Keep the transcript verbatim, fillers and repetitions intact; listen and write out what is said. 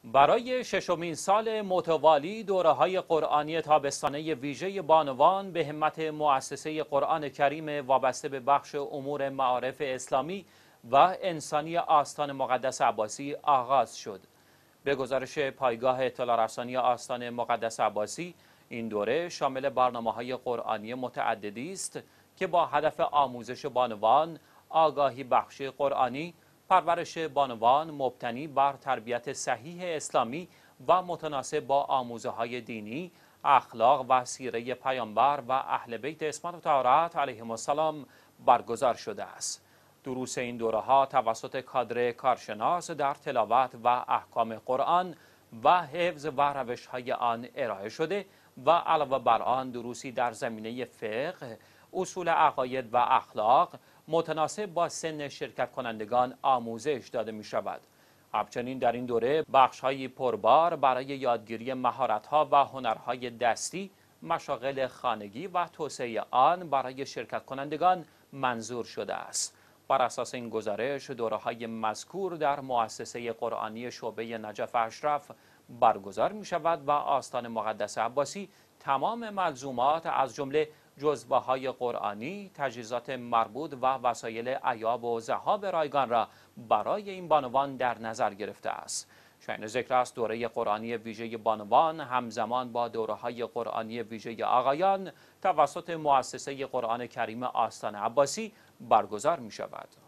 برای ششمین سال متوالی دوره‌های قرآنی تابستانه ویژه بانوان به همت مؤسسه قرآن کریم وابسته به بخش امور معارف اسلامی و انسانی آستان مقدس عباسی آغاز شد. به گزارش پایگاه اطلاع رسانی آستان مقدس عباسی، این دوره شامل برنامه‌های قرآنی متعددی است که با هدف آموزش بانوان، آگاهی بخشی قرآنی، پرورش بانوان مبتنی بر تربیت صحیح اسلامی و متناسب با آموزه‌های دینی، اخلاق و سیره پیامبر و اهل بیت عصمت و طهارت علیهم السلام برگزار شده است. دروس این دوره‌ها توسط کادر کارشناس در تلاوت و احکام قرآن و حفظ و روش‌های آن ارائه شده و علاوه بر آن دروسی در زمینه فقه، اصول عقاید و اخلاق متناسب با سن شرکت کنندگان آموزش داده می شود. همچنین در این دوره بخش‌های پربار برای یادگیری مهارت‌ها و هنرهای دستی، مشاغل خانگی و توسعه آن برای شرکت کنندگان منظور شده است. بر اساس این گزارش، دوره‌های مذکور در مؤسسه قرآنی شعبه نجف اشرف برگزار می شود و آستان مقدس عباسی تمام ملزومات از جمله جزوه‌های قرآنی، تجهیزات مربوط و وسایل عیاب و ذهاب رایگان را برای این بانوان در نظر گرفته است. شایان ذکر است دوره قرآنی ویژه بانوان همزمان با دوره‌های قرآنی ویژه آقایان توسط مؤسسه قرآن کریم آستان عباسی برگزار می شود.